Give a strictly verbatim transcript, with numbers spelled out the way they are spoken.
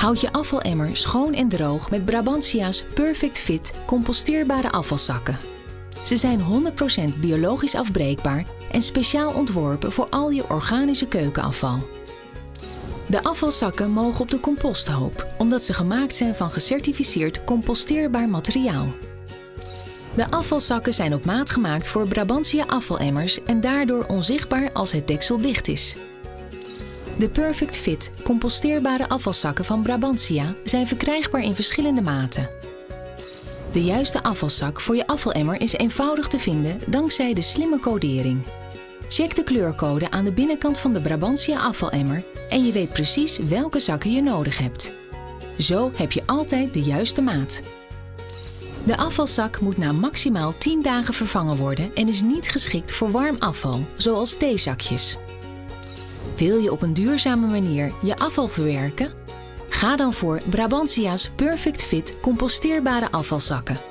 Houd je afvalemmer schoon en droog met Brabantia's Perfect Fit composteerbare afvalzakken. Ze zijn honderd procent biologisch afbreekbaar en speciaal ontworpen voor al je organische keukenafval. De afvalzakken mogen op de composthoop, omdat ze gemaakt zijn van gecertificeerd composteerbaar materiaal. De afvalzakken zijn op maat gemaakt voor Brabantia afvalemmers en daardoor onzichtbaar als het deksel dicht is. De Perfect Fit composteerbare afvalzakken van Brabantia zijn verkrijgbaar in verschillende maten. De juiste afvalzak voor je afvalemmer is eenvoudig te vinden dankzij de slimme codering. Check de kleurcode aan de binnenkant van de Brabantia afvalemmer en je weet precies welke zakken je nodig hebt. Zo heb je altijd de juiste maat. De afvalzak moet na maximaal tien dagen vervangen worden en is niet geschikt voor warm afval, zoals theezakjes. Wil je op een duurzame manier je afval verwerken? Ga dan voor Brabantia's Perfect Fit composteerbare afvalzakken.